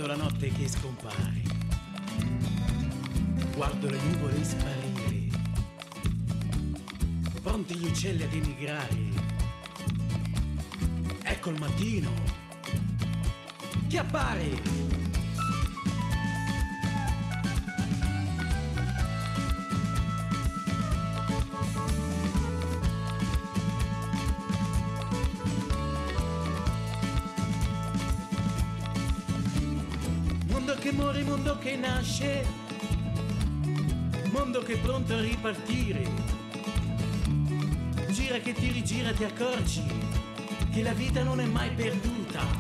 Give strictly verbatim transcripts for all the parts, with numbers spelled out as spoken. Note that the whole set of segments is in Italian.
Guardo la notte che scompare, guardo le nuvole sparire, pronti gli uccelli ad emigrare. Ecco il mattino che appare. Mondo che muore, mondo che nasce, mondo che è pronto a ripartire. Gira che ti rigira, ti accorgi che la vita non è mai perduta.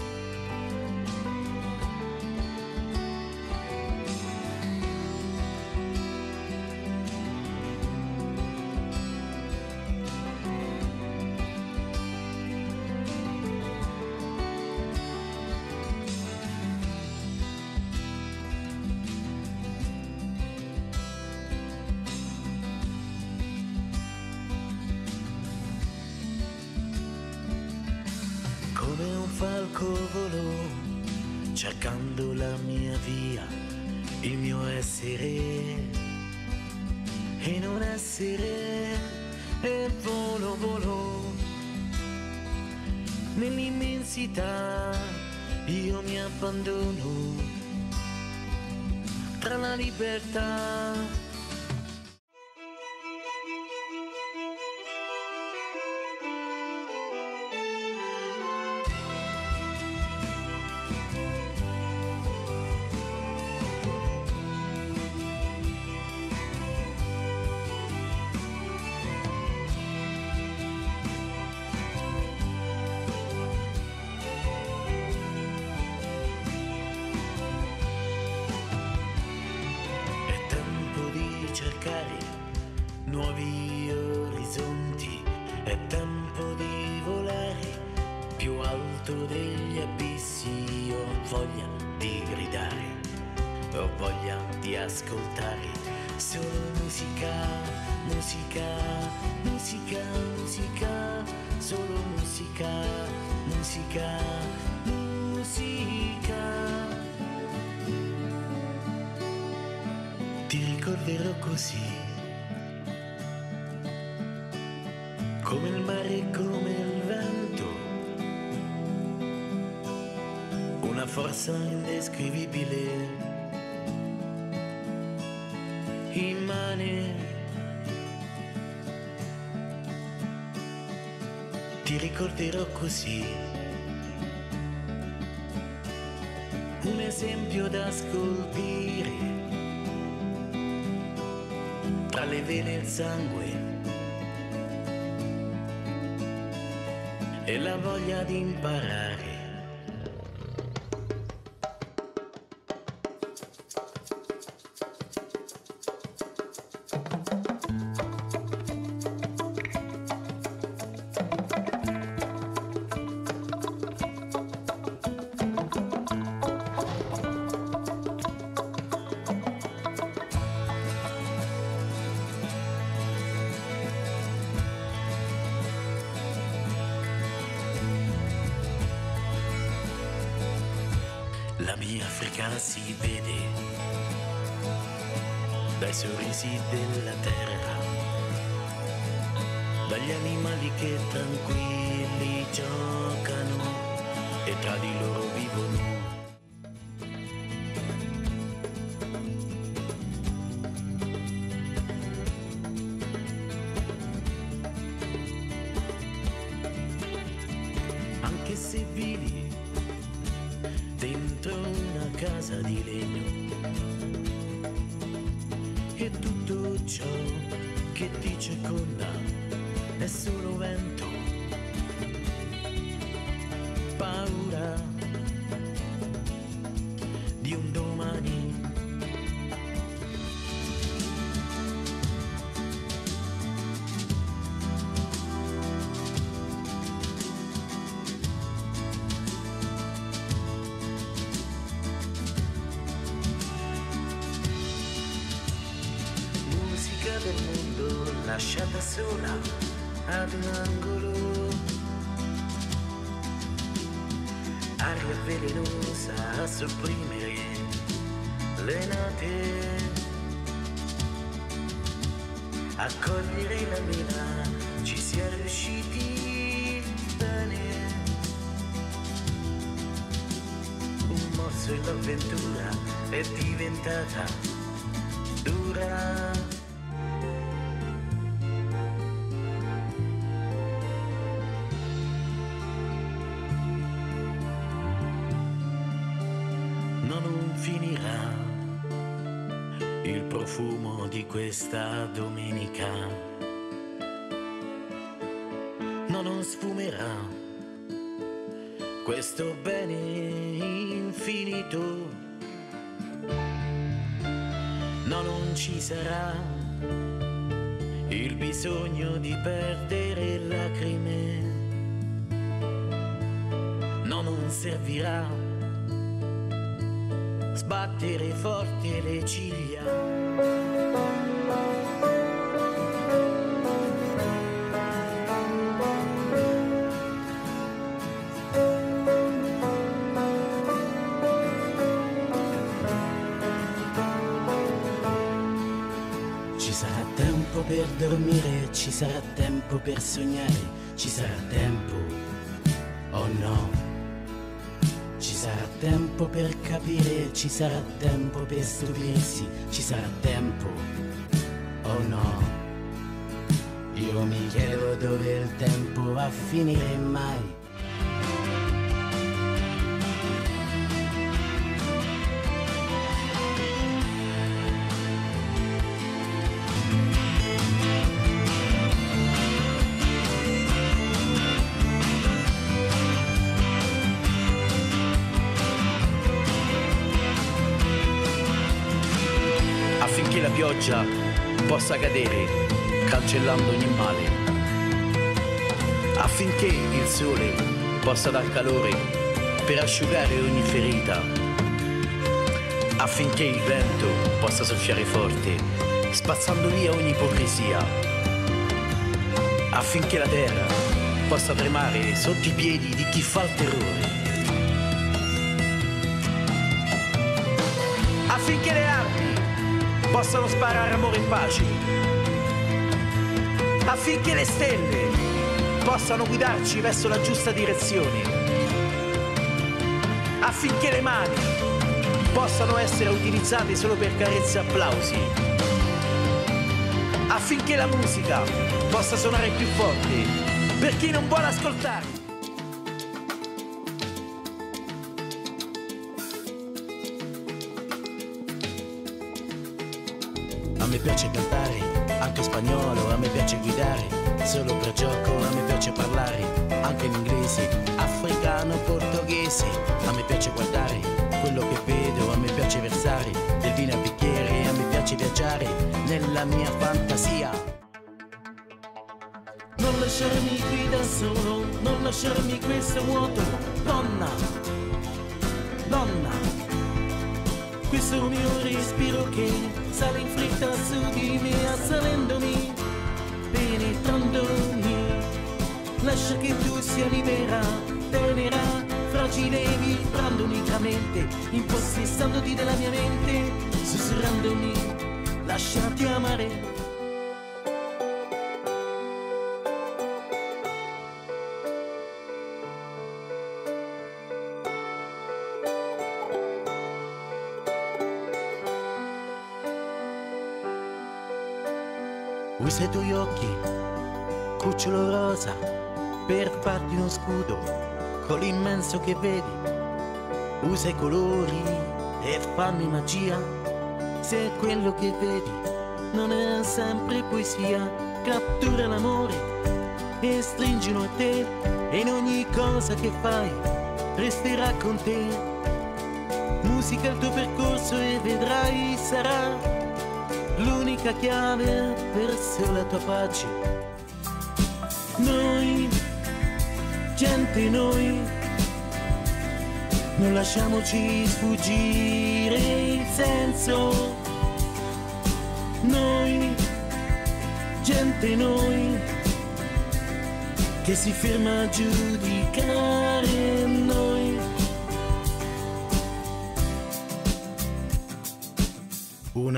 Come un falco volò, cercando la mia via, il mio essere e non essere, e volo, volo nell'immensità. Io mi abbandono tra la libertà. Nuovi orizzonti, è tempo di volare più alto degli abissi. Ho voglia di gridare, ho voglia di ascoltare solo musica, musica, musica, musica, solo musica, musica, musica. Ti ricorderò così, come il mare e come il vento, una forza indescrivibile immane. Ti ricorderò così, un esempio da scolpire tra le vene e il sangue e la voglia di imparare. La mia Africa si vede dai sorrisi della terra, dagli animali che tranquilli giocano e tra di loro vivono. Anche se vivi dentro una casa di legno e tutto ciò che ti circonda è solo vento, paura di un domani. Del mondo lasciata sola ad un angolo, aria velenosa a sopprimere le note, a cogliere la mela ci si è riusciti bene. Un morso e l'avventura è diventata dura. Non finirà il profumo di questa domenica, no, non sfumerà questo bene infinito, no, non ci sarà il bisogno di perdere lacrime, no, non servirà sbattere forte le ciglia. Ci sarà tempo per dormire, ci sarà tempo per sognare, ci sarà tempo, oh no. Ci sarà tempo per capire, ci sarà tempo per stupirsi, ci sarà tempo, oh no. Io mi chiedo dove il tempo va a finire mai. Affinché la pioggia possa cadere cancellando ogni male, affinché il sole possa dar calore per asciugare ogni ferita, affinché il vento possa soffiare forte spazzando via ogni ipocrisia, affinché la terra possa tremare sotto i piedi di chi fa il terrore, affinché le armi possano sparare amore e pace, affinché le stelle possano guidarci verso la giusta direzione, affinché le mani possano essere utilizzate solo per carezze e applausi, affinché la musica possa suonare più forte per chi non vuole ascoltare. A me piace cantare, anche spagnolo, a me piace guidare, solo per gioco, a me piace parlare, anche in inglese, africano, portoghese, a me piace guardare quello che vedo, a me piace versare del vino a bicchiere, a me piace viaggiare nella mia fantasia. Non lasciarmi qui da solo, non lasciarmi questo vuoto, donna, donna, questo mio respiro che sale in fretta su di me, assalendomi, penetrandomi. Lascia che tu sia libera, tenera, fragile, vibrando unicamente, impossessandoti della mia mente, sussurrandomi, lasciati amare. Usa i tuoi occhi, cucciolo rosa, per farti uno scudo con l'immenso che vedi. Usa i colori e fammi magia, se quello che vedi non è sempre poesia. Cattura l'amore e stringilo a te, e in ogni cosa che fai resterà con te. Musica il tuo percorso e vedrai sarà l'unica chiave verso la tua pace. Noi, gente noi, non lasciamoci sfuggire il senso. Noi, gente noi, che si ferma a giudicare noi.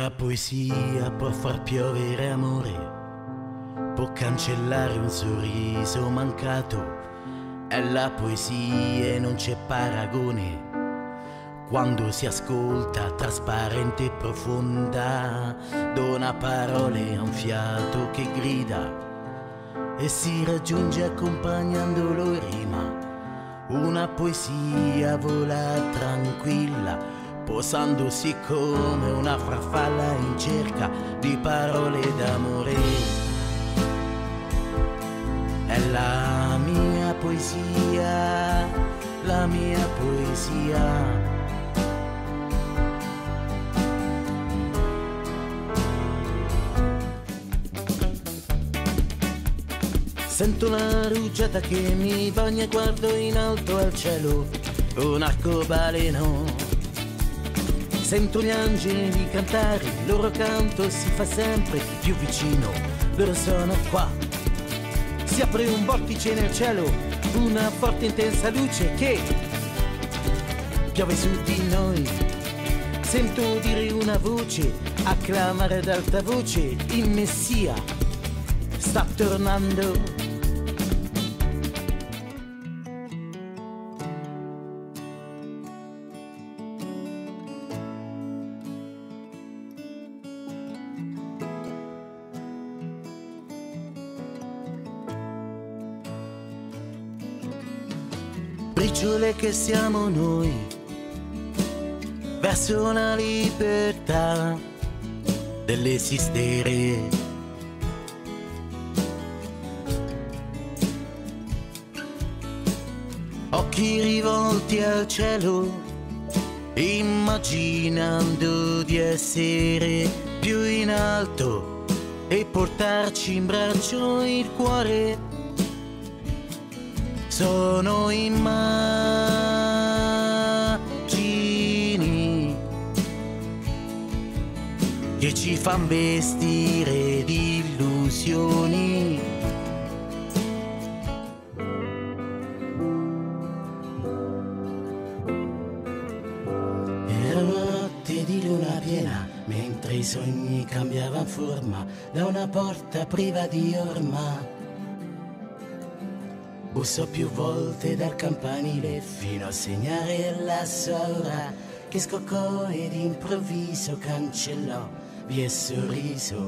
La poesia può far piovere amore, può cancellare un sorriso mancato. È la poesia e non c'è paragone quando si ascolta trasparente e profonda. Dona parole a un fiato che grida e si raggiunge accompagnandolo in rima. Una poesia vola tranquilla, posandosi come una farfalla in cerca di parole d'amore. È la mia poesia, la mia poesia. Sento la rugiada che mi bagna e guardo in alto al cielo un arcobaleno. Sento gli angeli cantare, il loro canto si fa sempre più vicino. Loro sono qua. Si apre un vortice nel cielo, una forte intensa luce che piove su di noi. Sento dire una voce, acclamare ad alta voce, il Messia sta tornando. Briciole che siamo noi, verso la libertà dell'esistere. Occhi rivolti al cielo, immaginando di essere più in alto e portarci in braccio il cuore. Sono immagini che ci fan vestire di illusioni. Era una notte di luna piena, mentre i sogni cambiavano forma da una porta priva di orma. Bussò più volte dal campanile fino a segnare la sua ora, che scoccò ed improvviso cancellò via il sorriso.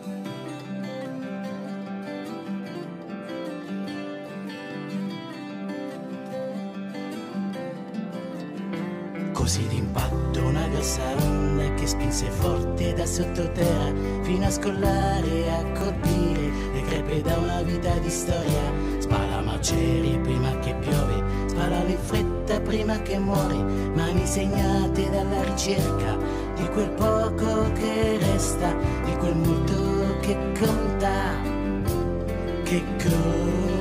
Così d'impatto una grossa onda che spinse forte da sottoterra fino a scollare e a colpire le crepe da una vita di storia. Spara maceri prima che piove, spara in fretta prima che muore, mani segnate dalla ricerca di quel poco che resta, di quel molto che conta, che conta.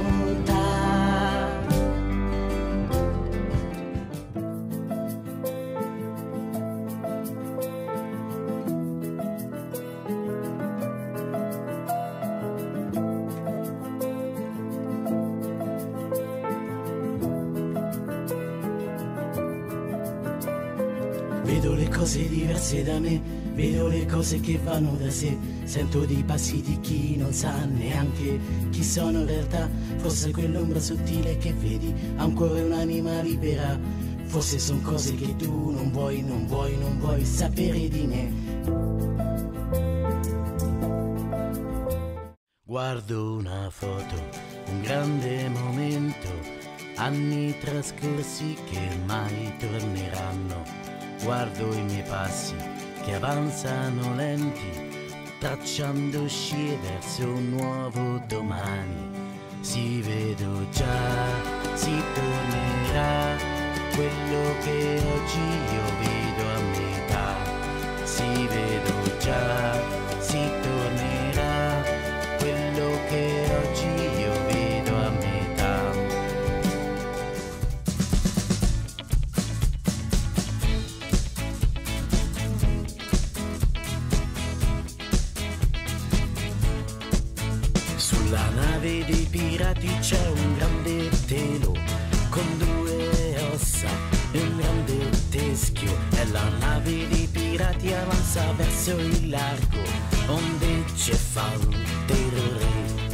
Vedo le cose diverse da me, vedo le cose che vanno da sé, sento dei passi di chi non sa neanche chi sono in realtà. Forse quell'ombra sottile che vedi ha un cuore e un'anima libera, forse son cose che tu non vuoi, non vuoi, non vuoi sapere di me. Guardo una foto, un grande momento, anni trascorsi che mai torneranno. Guardo i miei passi che avanzano lenti, tracciando scie verso un nuovo domani. Si vedo già, si tornerà quello che oggi io vedo a metà. Si vedo già, si tornerà quello che oggi io vedo a metà. Sulla nave dei pirati c'è un grande telo con due ossa e un grande teschio. È la nave dei pirati ti avanza verso il largo, ondeggia e fa un terrore.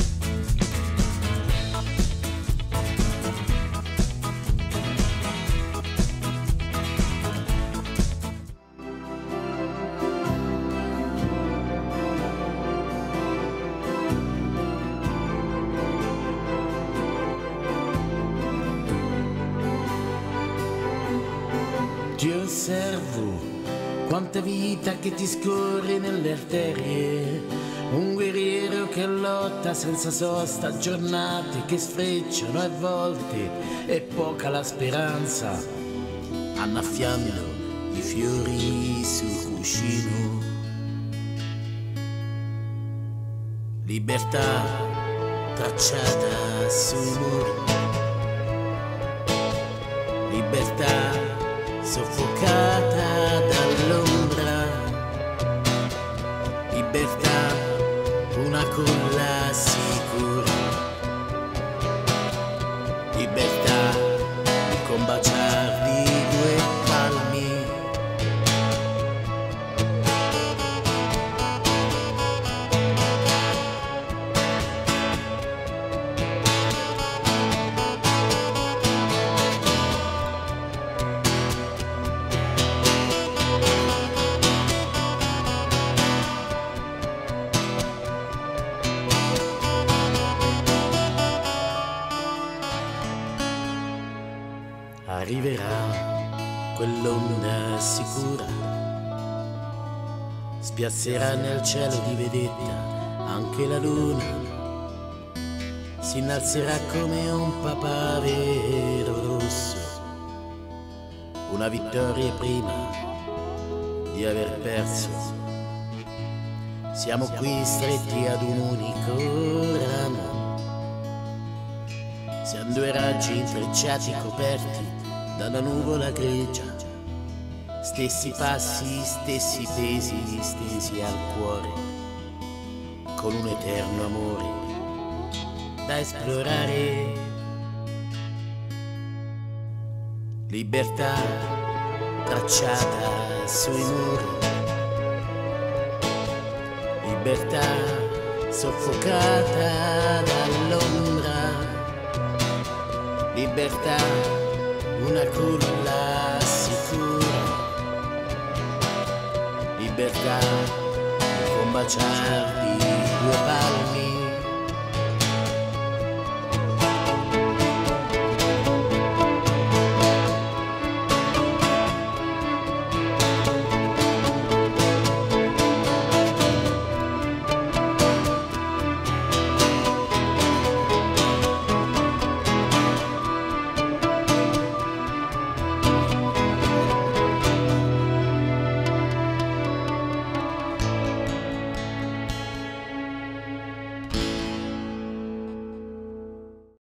Ti osservo, quanta vita che ti scorre nelle arterie, un guerriero che lotta senza sosta, giornate che sfrecciano e volte è poca la speranza, annaffiando i fiori sul cuscino. Libertà tracciata sui muri, libertà soffocata dall'ombra, libertà, una culla sicura, libertà di combaciardi due palmi. Arriverà quell'onda sicura, spiazzerà nel cielo di vedetta anche la luna, si innalzerà come un papavero rosso, una vittoria prima di aver perso. Siamo qui stretti ad un unico ramo, siamo due raggi intrecciati coperti da una nuvola grigia, stessi passi, stessi pesi stesi al cuore, con un eterno amore da esplorare. Libertà tracciata sui muri, libertà soffocata dall'ombra, libertà, una culla sicura, libertà di combaciarti due palmi.